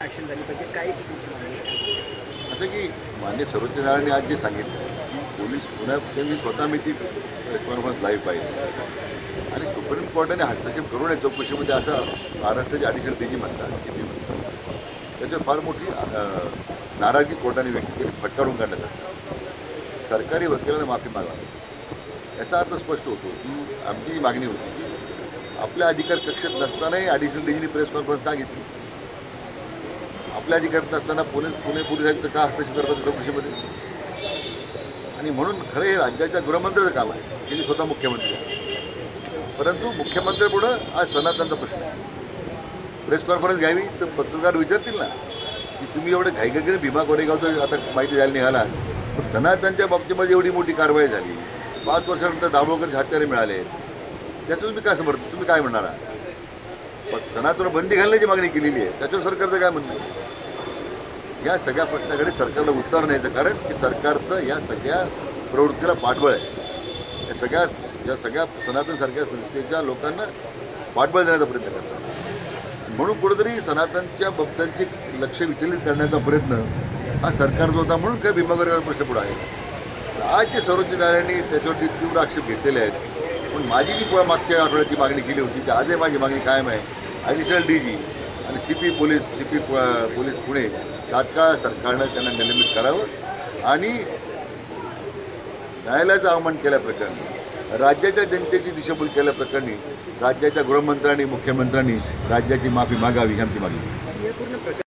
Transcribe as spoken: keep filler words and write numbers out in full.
Action झाली पाहिजे, काय तुमची मागणी आहे? असं की मान्य सर्वोच्च न्यायालयाने आज जे सांगितलं की पोलीस पुण्यात मी स्वतः मी ती प्रेस कॉन्फरन्स लाईव्ह पाहिजे आणि सुप्रीम कोर्टाने हस्तक्षेप करू नये चौकशीमध्ये असं महाराष्ट्राचे ॲडिशनल डी जी म्हणतात सी पी म्हणतात. त्याच्यावर फार मोठी नाराजगी कोर्टाने व्यक्त केली, फटकारून काढण्यात आली. सरकारी वकिलांना माफी मागावी याचा अर्थ स्पष्ट होतो की आमची जी मागणी होती की आपल्या अधिकार कक्षेत नसतानाही ॲडिशनल डी जीने प्रेस कॉन्फरन्स का घेतली, आपल्या अधिकारात नसताना पुणे पुणे पोलीस आयुक्त का हस्तक्षेप करतात चौकशीमध्ये. आणि म्हणून खरं हे राज्याच्या गृहमंत्र्याचं काम आहे, की स्वतः मुख्यमंत्री आहे. परंतु मुख्यमंत्र्यापुढं आज सनातनचा प्रश्न आहे. प्रेस कॉन्फरन्स घ्यावी तर पत्रकार विचारतील ना की तुम्ही एवढं घाईघाईने भीमा कोरेगावचं आता माहिती द्यायला निघाला, पण सनातनच्या बाबतीमध्ये एवढी मोठी कारवाई झाली, पाच वर्षानंतर दाभोळकर हत्यारे मिळाले, त्याचं तुम्ही काय समर्थ तुम्ही काय म्हणणार आहात? पण सनातन बंदी घालण्याची मागणी केलेली आहे, त्याच्यावर सरकारचं काय म्हणणं आहे? या सगळ्या प्रश्नाकडे सरकारला उत्तर द्यायचं, कारण की सरकारचं या सगळ्या प्रवृत्तीला पाठबळ आहे. या सगळ्या या सगळ्या सनातनसारख्या संस्थेच्या लोकांना पाठबळ देण्याचा प्रयत्न करतात. म्हणून कुठेतरी सनातनच्या बाबतींचे लक्ष विचलित करण्याचा प्रयत्न हा सरकारचा होता, म्हणून काय भीमाकोरेगाव प्रश्न पुढे आहे. आज जे सर्वोच्च न्यायालयाने त्याच्यावरती तीव्र आक्षेप घेतलेले आहेत, पण माझी जी मागच्या आठवड्याची मागणी केली होती ती आजही माझी मागणी कायम आहे. ॲडिशनल डी जी आणि C P police C P police Pune तात्काळ सरकारनं त्यांना निलंबित करावं आणि न्यायालयाचं आव्हान केल्याप्रकरणी, राज्याच्या जनतेची दिशाभूल केल्याप्रकरणी राज्याच्या गृहमंत्र्यांनी मुख्यमंत्र्यांनी राज्याची माफी मागावी ही आमची मागणी. या पूर्ण